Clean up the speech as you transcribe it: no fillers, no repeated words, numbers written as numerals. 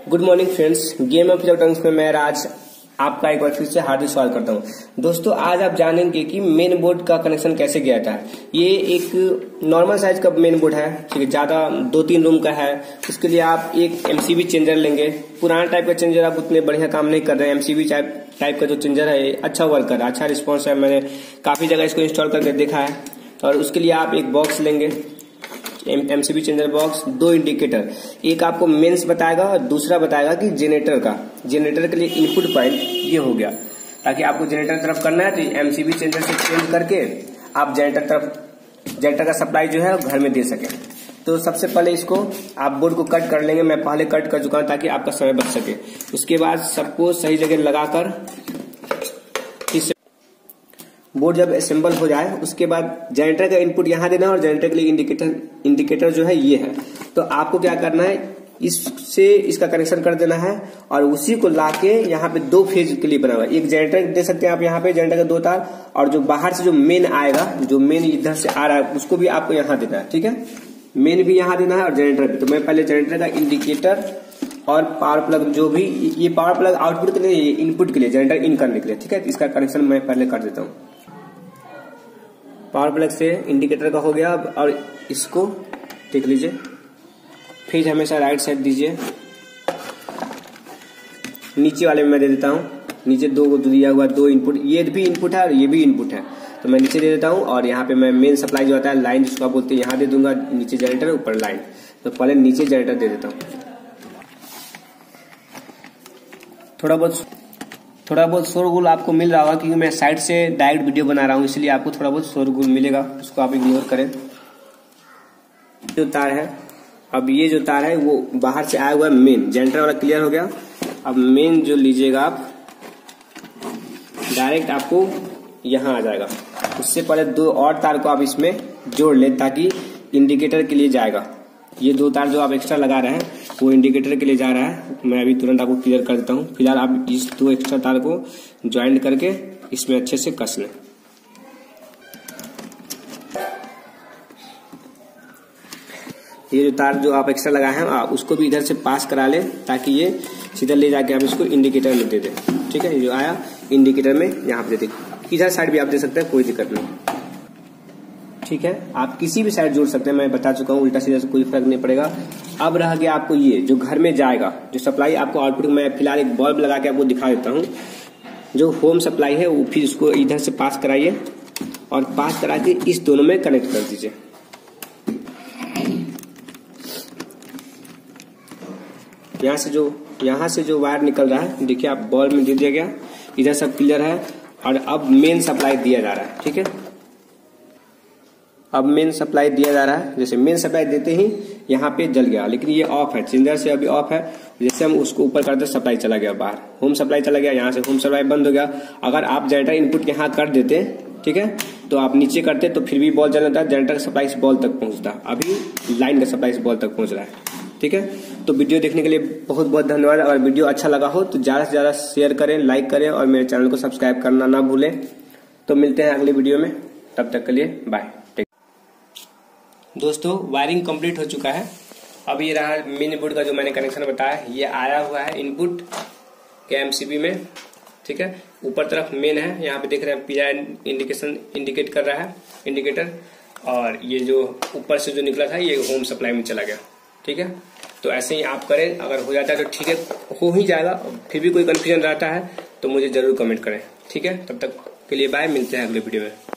Good morning friends, game of electronics में मैं राज आपका एक बार फिर से हार्दिक स्वागत करता हूं। दोस्तों, आज आप जानेंगे कि मेन बोर्ड का कनेक्शन कैसे किया जाता है। ये एक नॉर्मल साइज का मेन बोर्ड है, ठीक है, ज्यादा 2-3 रूम का है। उसके लिए आप एक एमसीबी चेंजर लेंगे। पुराना टाइप का चेंजर आप उतने बढ़िया काम नहीं कर रहे हैं। एमसीबी टाइप का जो चेंजर है अच्छा वर्क कर रहा है, अच्छा रिस्पॉन्स है। मैंने काफी जगह इसको इंस्टॉल करके देखा है। और उसके लिए आप एक बॉक्स लेंगे, एमसीबी चेंजर बॉक्स, 2 इंडिकेटर, एक आपको मेंस बताएगा और दूसरा बताएगा कि जनरेटर का। जनरेटर के लिए इनपुट पॉइंट ये हो गया, ताकि आपको जनरेटर तरफ करना है तो एमसीबी चेंजर से चेंज करके आप जनरेटर का सप्लाई जो है घर में दे सके। तो सबसे पहले इसको आप बोर्ड को कट कर लेंगे। मैं पहले कट कर चुका हूं ताकि आपका समय बच सके। उसके बाद सबको सही जगह लगाकर बोर्ड जब असेंबल हो जाए उसके बाद जनरेटर का इनपुट यहां देना है और जनरेटर के लिए इंडिकेटर जो है ये है। तो आपको क्या करना है, इससे इसका कनेक्शन कर देना है और उसी को लाके यहाँ पे 2 फेज के लिए बना हुआ है। एक जनरेटर दे सकते हैं आप यहाँ पे, जनरेटर का 2 तार, और जो बाहर से जो मेन आएगा, जो मेन इधर से आ रहा है, उसको भी आपको यहाँ देना है। ठीक है, मेन भी यहाँ देना है और जनरेटर भी। तो मैं पहले जनरेटर का इंडिकेटर और पावर प्लग, जो भी ये पावर प्लग आउटपुट के लिए, ये इनपुट के लिए, जनरेटर इन करने के लिए, ठीक है, इसका कनेक्शन मैं पहले कर देता हूँ। पावर प्लग से इंडिकेटर का हो गया। और इसको देख लीजिए, फेज हमेशा राइट साइड दीजिए। नीचे वाले में मैं दे देता हूँ, नीचे 2 को दिया हुआ 2 इनपुट, ये भी इनपुट है और ये भी इनपुट है, तो मैं नीचे दे देता हूँ। और यहाँ पे मैं मेन सप्लाई जो होता है, लाइन जिसको आप बोलते हैं, यहाँ दे दूंगा। नीचे जनरेटर, ऊपर लाइन। तो पहले नीचे जनरेटर दे देता हूँ। थोड़ा बहुत शोरगुल आपको मिल रहा होगा क्योंकि मैं साइड से डायरेक्ट वीडियो बना रहा हूँ, इसलिए आपको थोड़ा बहुत शोरगुल मिलेगा, उसको आप इग्नोर करें। जो तार है, अब ये जो तार है वो बाहर से आया हुआ है मेन। जनरेटर वाला क्लियर हो गया। अब मेन जो लीजिएगा आप, डायरेक्ट आपको यहाँ आ जाएगा। उससे पहले 2 और तार को आप इसमें जोड़ लें ताकि इंडिकेटर के लिए जाएगा। ये 2 तार जो आप एक्स्ट्रा लगा रहे हैं वो इंडिकेटर के लिए जा रहा है। मैं अभी तुरंत आपको क्लियर कर देता हूँ। फिलहाल आप इस 2 एक्स्ट्रा तार को ज्वाइंट करके इसमें अच्छे से कस लें। ये जो तार जो आप एक्स्ट्रा लगाए हैं उसको भी इधर से पास करा लें ताकि ये सीधा ले जाके आप इसको इंडिकेटर में दे दें। ठीक है, ये जो आया इंडिकेटर में यहाँ पे दे दें। इधर साइड भी आप दे सकते हैं, कोई दिक्कत नहीं। ठीक है, आप किसी भी साइड जोड़ सकते हैं, मैं बता चुका हूँ, उल्टा सीधा से कोई फर्क नहीं पड़ेगा। अब रह गया आपको ये जो घर में जाएगा, जो सप्लाई आपको आउटपुट, मैं फिलहाल एक बल्ब लगा के आपको दिखा देता हूँ। जो होम सप्लाई है वो फिर इसको इधर से पास कराइए और पास करा के इस दोनों में कनेक्ट कर दीजिए। यहाँ से जो वायर निकल रहा है, देखिए आप बल्ब में दे दिया गया, इधर सब क्लियर है। और अब मेन सप्लाई दिया जा रहा है। ठीक है, अब मेन सप्लाई दिया जा रहा है। जैसे मेन सप्लाई देते ही यहाँ पे जल गया, लेकिन ये ऑफ है, चेंजर से अभी ऑफ है। जैसे हम उसको ऊपर करते सप्लाई चला गया बाहर, होम सप्लाई चला गया, यहाँ से होम सप्लाई बंद हो गया। अगर आप जनरेटर इनपुट यहाँ कर देते, ठीक है, तो आप नीचे करते तो फिर भी बॉल जल जाता है। जनरेटर का सप्लाई इस बॉल तक पहुंचता, अभी लाइन का सप्लाई इस बॉल तक पहुंच रहा है। ठीक है, तो वीडियो देखने के लिए बहुत बहुत धन्यवाद। अगर वीडियो अच्छा लगा हो तो ज्यादा से ज्यादा शेयर करें, लाइक करें और मेरे चैनल को सब्सक्राइब करना ना भूलें। तो मिलते हैं अगली वीडियो में, तब तक के लिए बाय। दोस्तों, वायरिंग कंप्लीट हो चुका है। अब ये रहा मेन बोर्ड का जो मैंने कनेक्शन बताया, ये आया हुआ है इनपुट के एमसीबी में। ठीक है, ऊपर तरफ मेन है, यहाँ पे देख रहे हैं पीला इंडिकेट कर रहा है इंडिकेटर। और ये जो ऊपर से जो निकला था ये होम सप्लाई में चला गया। ठीक है, तो ऐसे ही आप करें। अगर हो जाता है तो ठीक है, हो ही जाएगा। फिर भी कोई कंफ्यूजन रहता है तो मुझे जरूर कमेंट करें। ठीक है, तब तक के लिए बाय, मिलते हैं अगले वीडियो में।